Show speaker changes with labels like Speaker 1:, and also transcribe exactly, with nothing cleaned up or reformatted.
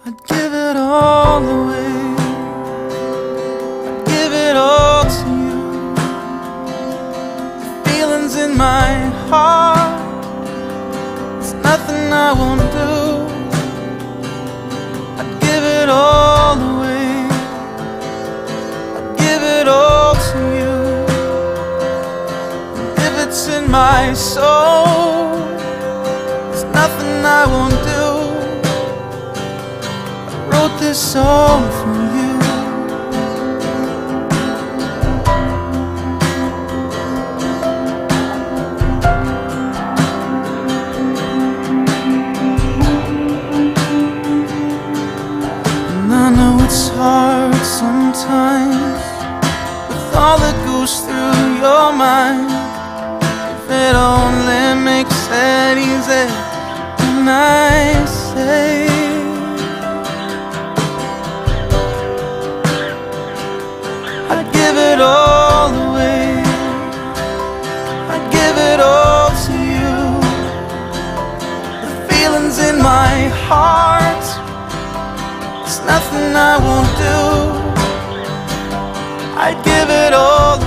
Speaker 1: I'd give it all away. I'd give it all to you. The feelings in my heart, there's nothing I won't do. I'd give it all away. I'd give it all to you. And if it's in my soul, there's nothing I won't do. Wrote this song for you. And I know it's hard sometimes, with all that goes through your mind. If it only makes it easy when I say I'd give it all away. I'd give it all to you. The feelings in my heart, there's nothing I won't do. I'd give it all